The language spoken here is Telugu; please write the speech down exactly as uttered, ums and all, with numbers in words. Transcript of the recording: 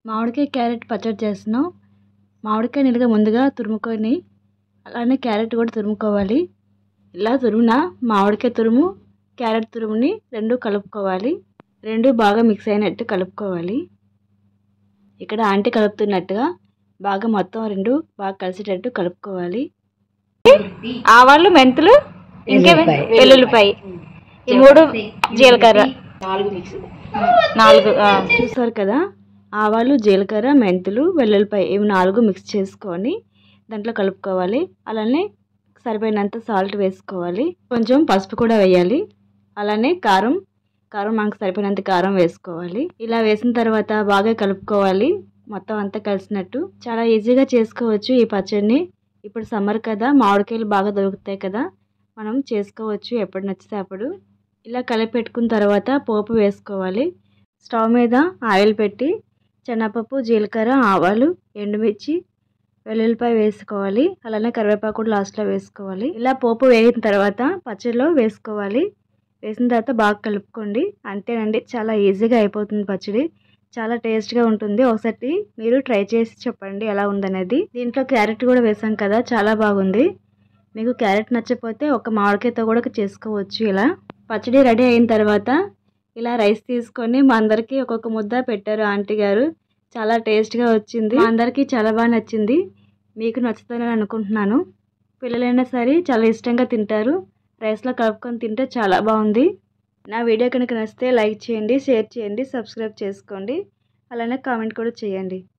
మామిడికాయ క్యారెట్ పచ్చడి చేస్తున్నాం. మామిడికాయ నిలుగా ముందుగా తురుముకొని అలానే క్యారెట్ కూడా తురుముకోవాలి. ఇలా తురిమిన మామిడికాయ తురుము క్యారెట్ తురుముని రెండు కలుపుకోవాలి. రెండు బాగా మిక్స్ అయినట్టు కలుపుకోవాలి. ఇక్కడ ఆంటీ కలుపుతున్నట్టుగా బాగా మొత్తం రెండు బాగా కలిసేటట్టు కలుపుకోవాలి. ఆవాలు, మెంతులు, ఇంకా వెల్లుల్లిపాయ, ఈ మూడు, జీలకర్ర నాలుగు చూసారు కదా. ఆవాలు, జీలకర్ర, మెంతులు, వెల్లుల్లిపాయ ఇవి నాలుగు మిక్స్ చేసుకొని దాంట్లో కలుపుకోవాలి. అలానే సరిపోయినంత సాల్ట్ వేసుకోవాలి. కొంచెం పసుపు కూడా వేయాలి. అలానే కారం కారం మనకు సరిపోయినంత కారం వేసుకోవాలి. ఇలా వేసిన తర్వాత బాగా కలుపుకోవాలి. మొత్తం అంతా కలిసినట్టు. చాలా ఈజీగా చేసుకోవచ్చు ఈ పచ్చడిని. ఇప్పుడు సమ్మర్ కదా, మామిడికాయలు బాగా దొరుకుతాయి కదా, మనం చేసుకోవచ్చు ఎప్పుడు నచ్చితే అప్పుడు. ఇలా కలిపి పెట్టుకున్న తర్వాత పోపు వేసుకోవాలి. స్టవ్ మీద ఆయిల్ పెట్టి శనగపప్పు, జీలకర్ర, ఆవాలు, ఎండుమిర్చి, వెల్లుల్లిపాయ వేసుకోవాలి. అలానే కరివేపాకు కూడా లాస్ట్లో వేసుకోవాలి. ఇలా పోపు వేగిన తర్వాత పచ్చడిలో వేసుకోవాలి. వేసిన తర్వాత బాగా కలుపుకోండి. అంతేనండి, చాలా ఈజీగా అయిపోతుంది పచ్చడి. చాలా టేస్ట్గా ఉంటుంది. ఒకసారి మీరు ట్రై చేసి చెప్పండి ఎలా ఉందనేది. దీంట్లో క్యారెట్ కూడా వేసాం కదా, చాలా బాగుంది. మీకు క్యారెట్ నచ్చకపోతే ఒక మామిడికాయతో కూడా చేసుకోవచ్చు. ఇలా పచ్చడి రెడీ అయిన తర్వాత ఇలా రైస్ తీసుకొని మా అందరికీ ఒక్కొక్క ముద్ద పెట్టారు ఆంటీ గారు. చాలా టేస్ట్గా వచ్చింది. మా అందరికీ చాలా బాగా నచ్చింది. మీకు నచ్చుతుందని అనుకుంటున్నాను. పిల్లలైనా సరే చాలా ఇష్టంగా తింటారు. రైస్లో కలుపుకొని తింటే చాలా బాగుంది. నా వీడియో కనుక నచ్చితే లైక్ చేయండి, షేర్ చేయండి, సబ్స్క్రైబ్ చేసుకోండి. అలానే కామెంట్ కూడా చేయండి.